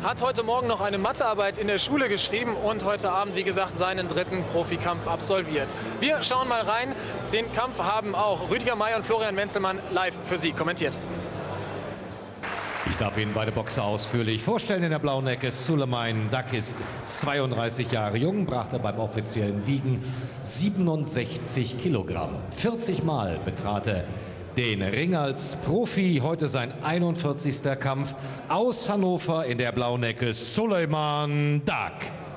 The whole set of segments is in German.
hat heute Morgen noch eine Mathearbeit in der Schule geschrieben und heute Abend, wie gesagt, seinen dritten Profikampf absolviert. Wir schauen mal rein. Den Kampf haben auch Rüdiger Meier und Florian Wenzelmann live für Sie kommentiert. Ich darf Ihnen beide Boxer ausführlich vorstellen. In der blauen Ecke Suleiman Dak ist 32 Jahre jung, brachte beim offiziellen Wiegen 67 Kilogramm. 40 Mal betrat er den Ring als Profi. Heute sein 41. Kampf aus Hannover. In der blauen Ecke Suleiman Dak.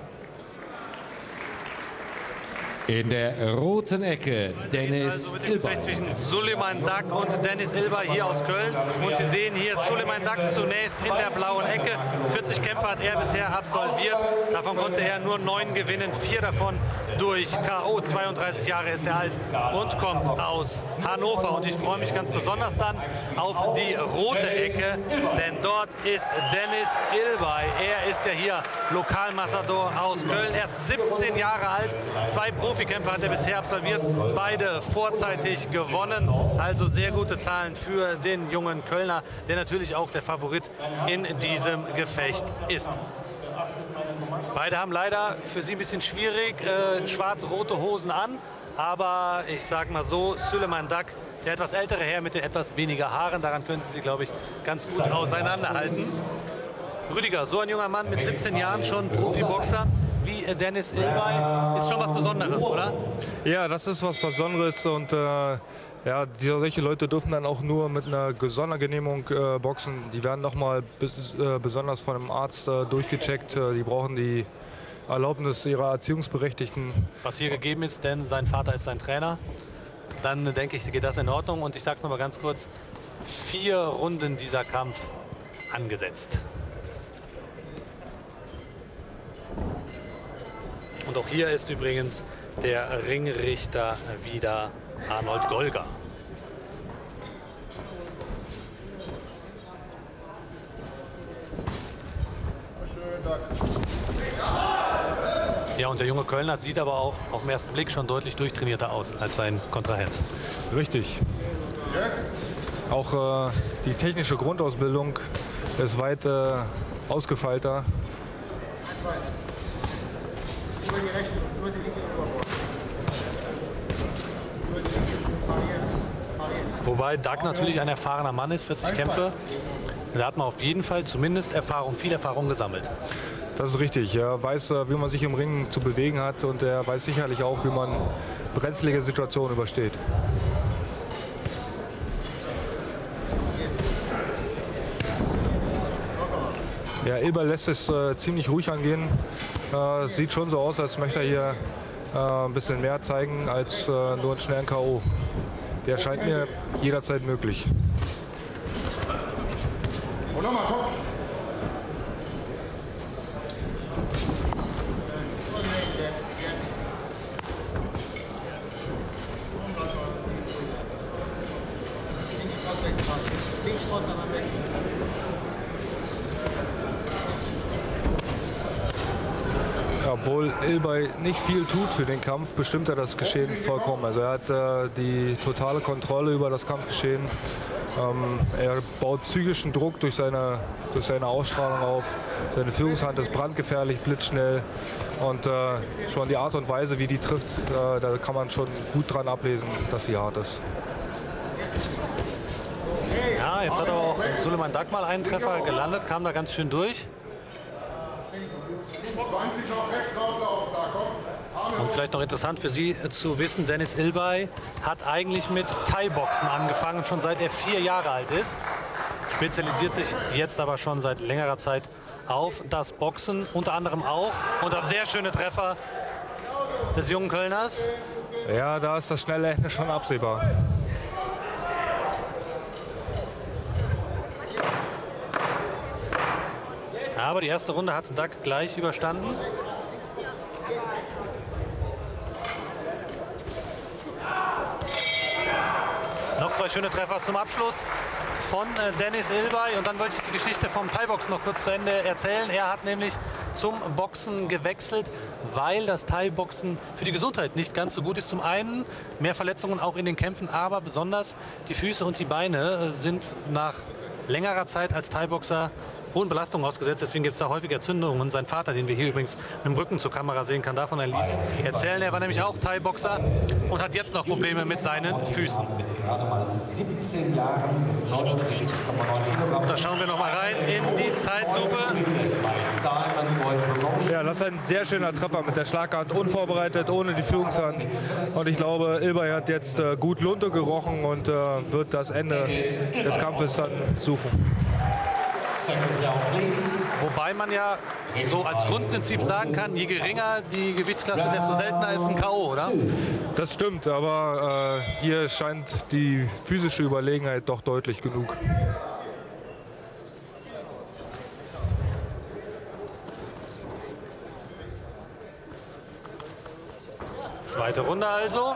In der roten Ecke Dennis Ilbay. Zwischen Suleiman Dak und Dennis Ilbay hier aus Köln. Und Sie sehen hier Suleiman Dak zunächst in der blauen Ecke. 40 Kämpfe hat er bisher absolviert. Davon konnte er nur 9 gewinnen, 4 davon durch K.O. 32 Jahre ist er alt und kommt aus Hannover. Und ich freue mich ganz besonders dann auf die rote Ecke, denn dort ist Dennis Ilbay. Er ist ja hier Lokalmatador aus Köln, erst 17 Jahre alt, 2 Profikämpfe hat er bisher absolviert, beide vorzeitig gewonnen. Also sehr gute Zahlen für den jungen Kölner, der natürlich auch der Favorit in diesem Gefecht ist. Beide haben leider für sie ein bisschen schwierig schwarz-rote Hosen an. Aber ich sage mal so, Suleiman Dak, der etwas ältere Herr mit den etwas weniger Haaren, daran können Sie sich, glaube ich, ganz gut auseinanderhalten. Rüdiger, so ein junger Mann mit 17 Jahren schon Profiboxer wie Dennis Ilbay, ist schon was Besonderes, oder? Ja, das ist was Besonderes und ja, solche Leute dürfen dann auch nur mit einer Sondergenehmigung boxen. Die werden nochmal besonders von einem Arzt durchgecheckt. Die brauchen die Erlaubnis ihrer Erziehungsberechtigten. Was hier gegeben ist, denn sein Vater ist sein Trainer. Dann denke ich, geht das in Ordnung. Und ich sage es noch mal ganz kurz, 4 Runden dieser Kampf angesetzt. Und auch hier ist übrigens der Ringrichter wieder Arnold Golger. Ja, und der junge Kölner sieht aber auch auf den ersten Blick schon deutlich durchtrainierter aus als sein Kontrahent. Richtig. Auch die technische Grundausbildung ist weit ausgefeilter. Wobei Dak natürlich ein erfahrener Mann ist, 40 Kämpfe. Da hat man auf jeden Fall zumindest Erfahrung, viel Erfahrung gesammelt. Das ist richtig. Er weiß, wie man sich im Ring zu bewegen hat und er weiß sicherlich auch, wie man brenzlige Situationen übersteht. Ja, Ilbay lässt es ziemlich ruhig angehen. Sieht schon so aus, als möchte er hier ein bisschen mehr zeigen als nur einen schnellen K.O. Der scheint mir jederzeit möglich. Obwohl Ilbay nicht viel tut für den Kampf, bestimmt er das Geschehen vollkommen. Also er hat die totale Kontrolle über das Kampfgeschehen. Er baut psychischen Druck durch seine Ausstrahlung auf. Seine Führungshand ist brandgefährlich, blitzschnell. Und schon die Art und Weise, wie die trifft, da kann man schon gut dran ablesen, dass sie hart ist. Ja, jetzt hat aber auch Suleiman Dak mal einen Treffer gelandet, kam da ganz schön durch. Und vielleicht noch interessant für Sie zu wissen, Dennis Ilbay hat eigentlich mit Thai-Boxen angefangen, schon seit er 4 Jahre alt ist. Spezialisiert sich jetzt aber schon seit längerer Zeit auf das Boxen, unter anderem auch. Und das sehr schöne Treffer des jungen Kölners. Ja, da ist das schnelle Ende schon absehbar. Aber die erste Runde hat Dak gleich überstanden. Noch 2 schöne Treffer zum Abschluss von Dennis Ilbay. Und dann wollte ich die Geschichte vom Thai-Boxen noch kurz zu Ende erzählen. Er hat nämlich zum Boxen gewechselt, weil das Thai-Boxen für die Gesundheit nicht ganz so gut ist. Zum einen mehr Verletzungen auch in den Kämpfen, aber besonders die Füße und die Beine sind nach längerer Zeit als Thai-Boxer hohen Belastungen ausgesetzt. Deswegen gibt es da häufig Entzündungen. Und sein Vater, den wir hier übrigens mit dem Rücken zur Kamera sehen, kann davon ein Lied erzählen. Er war nämlich auch Thai-Boxer und hat jetzt noch Probleme mit seinen Füßen. Mit gerade mal 17 Jahren, 69,9 Kilogramm. Da schauen wir noch mal rein in die Zeitlupe. Ja, das ist ein sehr schöner Treffer mit der Schlaghand, unvorbereitet, ohne die Führungshand. Und ich glaube, Ilbay hat jetzt gut Lunte gerochen und wird das Ende des Kampfes dann suchen. Wobei man ja so als Grundprinzip sagen kann, je geringer die Gewichtsklasse, desto seltener ist ein K.O., oder? Das stimmt, aber hier scheint die physische Überlegenheit doch deutlich genug. Zweite Runde also.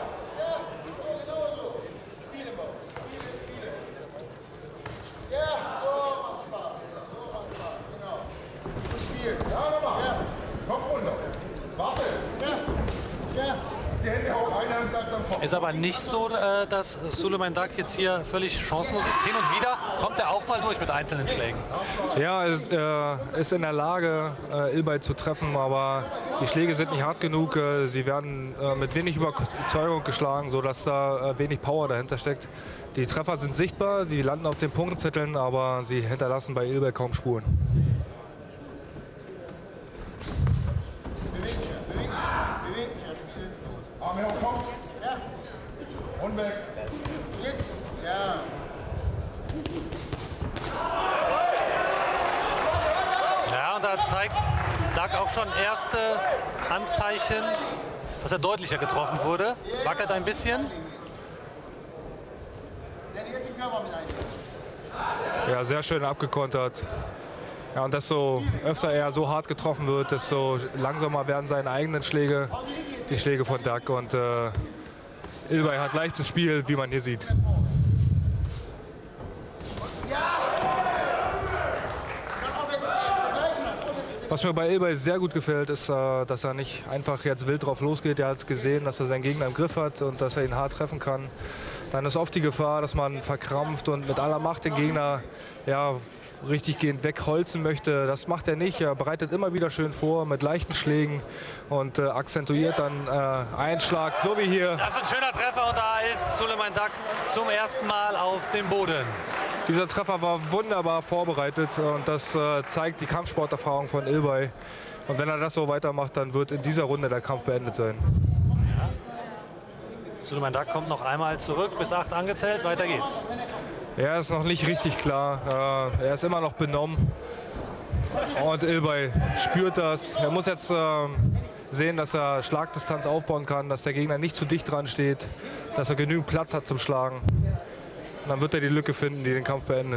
Ist aber nicht so, dass Suleiman Dak jetzt hier völlig chancenlos ist. Hin und wieder kommt er auch mal durch mit einzelnen Schlägen. Ja, er ist in der Lage, Ilbay zu treffen, aber die Schläge sind nicht hart genug. Sie werden mit wenig Überzeugung geschlagen, sodass da wenig Power dahinter steckt. Die Treffer sind sichtbar, die landen auf den Punktezetteln, aber sie hinterlassen bei Ilbay kaum Spuren. Und weg. Ja. Ja, und da zeigt Dak auch schon erste Anzeichen, dass er deutlicher getroffen wurde. Wackelt ein bisschen. Ja, sehr schön abgekontert. Ja, und desto öfter er so hart getroffen wird, desto langsamer werden seine eigenen Schläge, die Schläge von Dak. Und Ilbay hat leichtes Spiel, wie man hier sieht. Was mir bei Ilbay sehr gut gefällt, ist, dass er nicht einfach jetzt wild drauf losgeht. Er hat gesehen, dass er seinen Gegner im Griff hat und dass er ihn hart treffen kann. Dann ist oft die Gefahr, dass man verkrampft und mit aller Macht den Gegner richtig gehend wegholzen möchte. Das macht er nicht. Er bereitet immer wieder schön vor mit leichten Schlägen und akzentuiert dann einen Schlag, so wie hier. Das ist ein schöner Treffer und da ist Suleiman Dak zum ersten Mal auf dem Boden. Dieser Treffer war wunderbar vorbereitet und das zeigt die Kampfsporterfahrung von Ilbay. Und wenn er das so weitermacht, dann wird in dieser Runde der Kampf beendet sein. Suleiman Dak kommt noch einmal zurück, bis 8 angezählt, weiter geht's. Er ist noch nicht richtig klar. Er ist immer noch benommen. Und Ilbay spürt das. Er muss jetzt sehen, dass er Schlagdistanz aufbauen kann, dass der Gegner nicht zu dicht dran steht, dass er genügend Platz hat zum Schlagen. Und dann wird er die Lücke finden, die den Kampf beendet.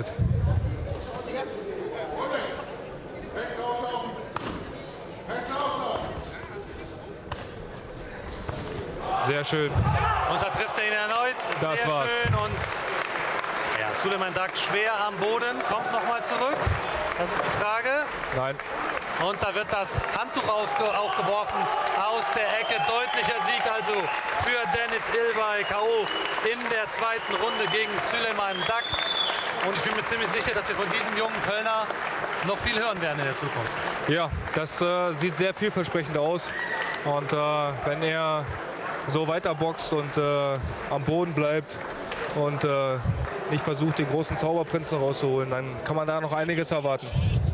Sehr schön. Und da trifft er ihn erneut. Sehr schön. Und ja, Suleiman Dak schwer am Boden, kommt noch mal zurück. Das ist die Frage. Nein. Und da wird das Handtuch auch geworfen aus der Ecke. Deutlicher Sieg also für Deniz Ilbay. K.O. in der zweiten Runde gegen Suleiman Dak. Und ich bin mir ziemlich sicher, dass wir von diesem jungen Kölner noch viel hören werden in der Zukunft. Ja, das sieht sehr vielversprechend aus. Und wenn er so weiter boxt und am Boden bleibt und nicht versucht, den großen Zauberprinzen rauszuholen, dann kann man da noch einiges erwarten.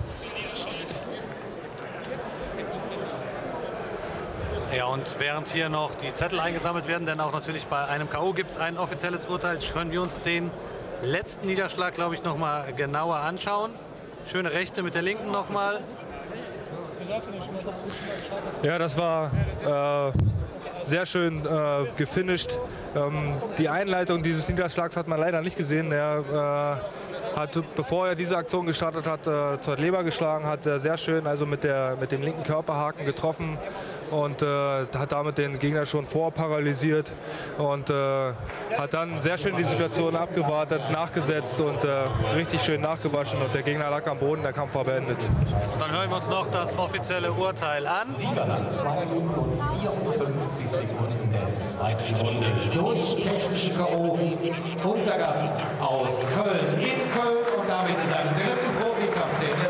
Ja, und während hier noch die Zettel eingesammelt werden, denn auch natürlich bei einem K.O. gibt es ein offizielles Urteil, können wir uns den letzten Niederschlag, glaube ich, noch mal genauer anschauen. Schöne Rechte mit der linken noch mal. Ja, das war sehr schön gefinisht. Die Einleitung dieses Niederschlags hat man leider nicht gesehen. Er hat, bevor er diese Aktion gestartet hat, zur Leber geschlagen, hat sehr schön also mit dem linken Körperhaken getroffen und hat damit den Gegner schon vorparalysiert und hat dann sehr schön die Situation abgewartet, nachgesetzt und richtig schön nachgewaschen und der Gegner lag am Boden, der Kampf war beendet. Dann hören wir uns noch das offizielle Urteil an. Sieger nach 2 Minuten und 54 Sekunden der zweiten Runde durch technische K.O. Unser Gast aus Köln, in Köln, und damit in seinem dritten Profikampf, den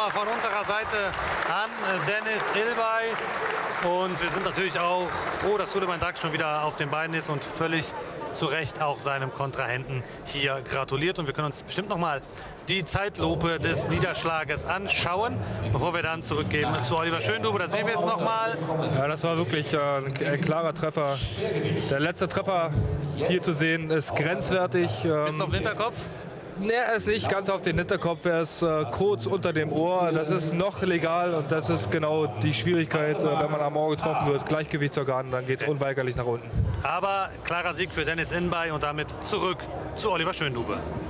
nochmal von unserer Seite an Dennis Ilbay. Und wir sind natürlich auch froh, dass Suleiman Dak schon wieder auf den Beinen ist und völlig zu Recht auch seinem Kontrahenten hier gratuliert. Und wir können uns bestimmt noch mal die Zeitlupe des Niederschlages anschauen, bevor wir dann zurückgeben zu Oliver Schöndube. Da sehen wir es noch mal. Ja, das war wirklich ein klarer Treffer. Der letzte Treffer hier zu sehen ist grenzwertig. Bisschen auf den Hinterkopf. Nee, er ist nicht ganz auf den Hinterkopf, er ist kurz unter dem Ohr. Das ist noch legal und das ist genau die Schwierigkeit, wenn man am Ohr getroffen wird. Gleichgewichtsorgan, dann geht es unweigerlich nach unten. Aber klarer Sieg für Dennis Ilbay und damit zurück zu Oliver Schöndube.